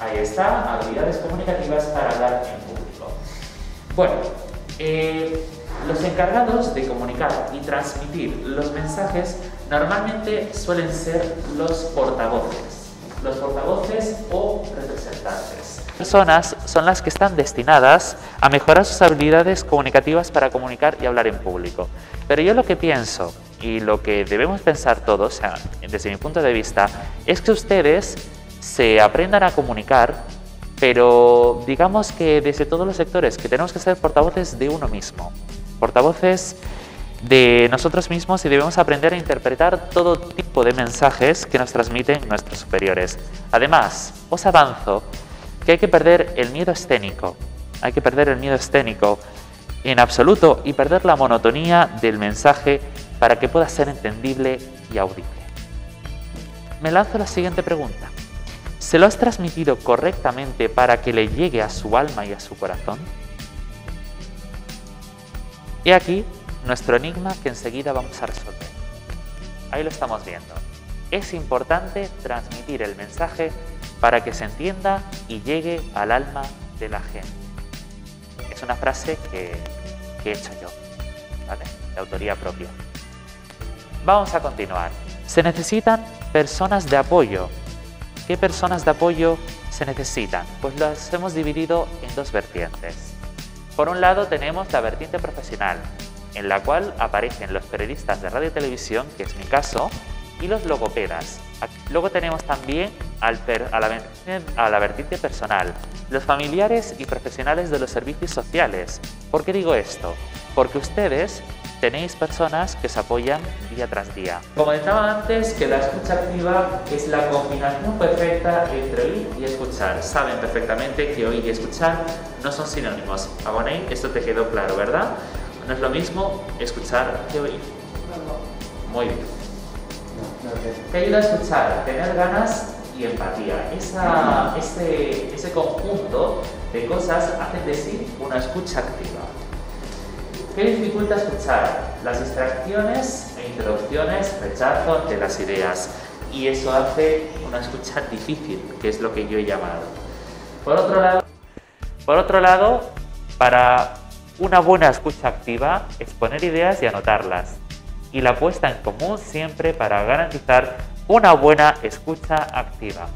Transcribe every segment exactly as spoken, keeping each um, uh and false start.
Ahí está, habilidades comunicativas para hablar en público. Bueno, eh, los encargados de comunicar y transmitir los mensajes normalmente suelen ser los portavoces, los portavoces o representantes. Personas son las que están destinadas a mejorar sus habilidades comunicativas para comunicar y hablar en público. Pero yo lo que pienso y lo que debemos pensar todos, o sea, desde mi punto de vista, es que ustedes se aprendan a comunicar, pero digamos que desde todos los sectores, que tenemos que ser portavoces de uno mismo, portavoces de nosotros mismos, y debemos aprender a interpretar todo tipo de mensajes que nos transmiten nuestros superiores. Además, os avanzo que hay que perder el miedo escénico, hay que perder el miedo escénico en absoluto y perder la monotonía del mensaje para que pueda ser entendible y audible. Me lanzo la siguiente pregunta. ¿Se lo has transmitido correctamente para que le llegue a su alma y a su corazón? Y aquí nuestro enigma que enseguida vamos a resolver. Ahí lo estamos viendo. Es importante transmitir el mensaje para que se entienda y llegue al alma de la gente. Es una frase que, que he hecho yo, ¿vale? De autoría propia. Vamos a continuar. Se necesitan personas de apoyo. ¿Qué personas de apoyo se necesitan? Pues las hemos dividido en dos vertientes. Por un lado tenemos la vertiente profesional, en la cual aparecen los periodistas de radio y televisión, que es mi caso, y los logopedas. Luego tenemos también al per, a, la, a la vertiente personal, los familiares y profesionales de los servicios sociales. ¿Por qué digo esto? Porque ustedes tenéis personas que se apoyan día tras día. Como comentaba antes, que la escucha activa es la combinación perfecta entre oír y escuchar. Saben perfectamente que oír y escuchar no son sinónimos. Agoney, esto te quedó claro, ¿verdad? No es lo mismo escuchar que oír. Muy bien. Te ayuda a escuchar, tener ganas y empatía. Esa, ese, ese conjunto de cosas hacen de sí una escucha activa. ¿Qué dificulta escuchar? Las distracciones e introducciones, rechazo ante las ideas. Y eso hace una escucha difícil, que es lo que yo he llamado. Por otro lado, por otro lado, para una buena escucha activa es poner ideas y anotarlas. Y la puesta en común siempre para garantizar una buena escucha activa.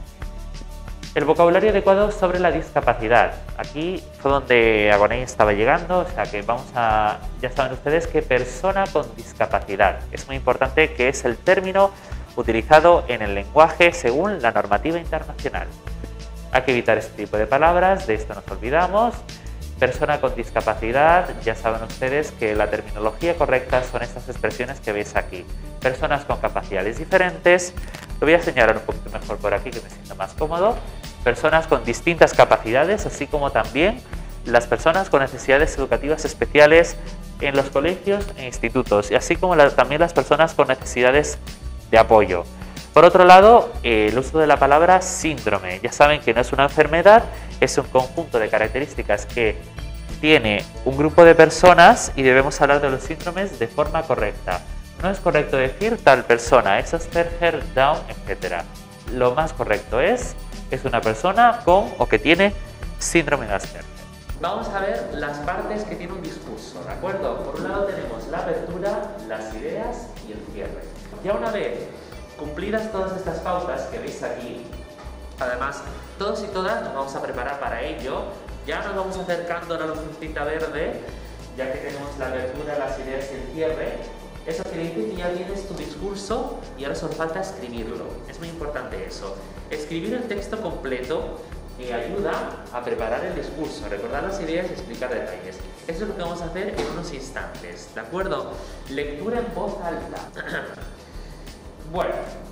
El vocabulario adecuado sobre la discapacidad. Aquí fue donde Agoney estaba llegando, o sea que vamos a... Ya saben ustedes que persona con discapacidad. Es muy importante que es el término utilizado en el lenguaje según la normativa internacional. Hay que evitar este tipo de palabras, de esto nos olvidamos. Persona con discapacidad, ya saben ustedes que la terminología correcta son estas expresiones que veis aquí. Personas con capacidades diferentes, lo voy a señalar un poquito mejor por aquí que me sienta más cómodo. Personas con distintas capacidades, así como también las personas con necesidades educativas especiales en los colegios e institutos, y así como la, también las personas con necesidades de apoyo. Por otro lado, eh, el uso de la palabra síndrome. Ya saben que no es una enfermedad, es un conjunto de características que tiene un grupo de personas y debemos hablar de los síndromes de forma correcta. No es correcto decir tal persona, es Asperger, Down, etcétera. Lo más correcto es, es una persona con o que tiene síndrome de Asperger. Vamos a ver las partes que tiene un discurso, ¿de acuerdo? Por un lado tenemos la apertura, las ideas y el cierre. Ya una vez cumplidas todas estas pautas que veis aquí, además todos y todas nos vamos a preparar para ello. Ya nos vamos acercando a la lucecita verde, ya que tenemos la apertura, las ideas y el cierre. Eso quiere decir que ya tienes tu discurso y ahora solo falta escribirlo. Es muy importante eso. Escribir el texto completo que ayuda a preparar el discurso, recordar las ideas y explicar detalles. Eso es lo que vamos a hacer en unos instantes, ¿de acuerdo? Lectura en voz alta. Bueno,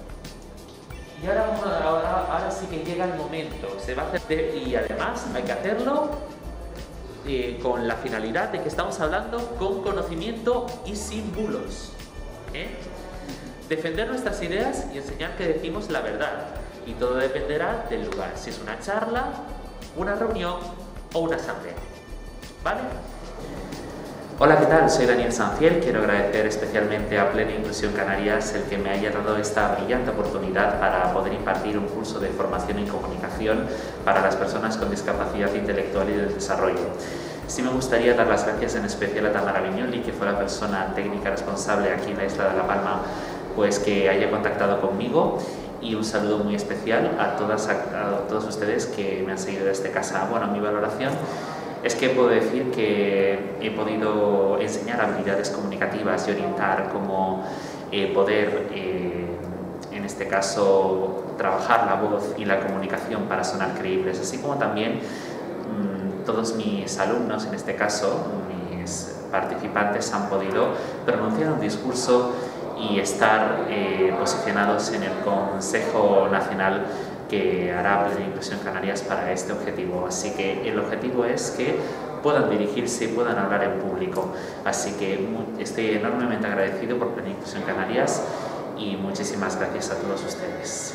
y ahora, ahora, ahora sí que llega el momento, se va a hacer de, y además hay que hacerlo eh, con la finalidad de que estamos hablando con conocimiento y sin bulos. ¿eh? Defender nuestras ideas y enseñar que decimos la verdad, y todo dependerá del lugar, si es una charla, una reunión o una asamblea. ¿Vale? Hola, ¿qué tal? Soy Daniel Sanciel. Quiero agradecer especialmente a Plena Inclusión Canarias el que me haya dado esta brillante oportunidad para poder impartir un curso de formación en comunicación para las personas con discapacidad intelectual y del desarrollo. Sí me gustaría dar las gracias en especial a Tamara Viñoli, que fue la persona técnica responsable aquí en la isla de La Palma, pues que haya contactado conmigo, y un saludo muy especial a, todas, a, a todos ustedes que me han seguido desde casa. Bueno, mi valoración es que puedo decir que he podido enseñar habilidades comunicativas y orientar cómo eh, poder, eh, en este caso, trabajar la voz y la comunicación para sonar creíbles, así como también mmm, todos mis alumnos, en este caso, mis participantes, han podido pronunciar un discurso y estar eh, posicionados en el Consejo Nacional que hará Plena Inclusión Canarias para este objetivo. Así que el objetivo es que puedan dirigirse y puedan hablar en público. Así que estoy enormemente agradecido por Plena Inclusión Canarias y muchísimas gracias a todos ustedes.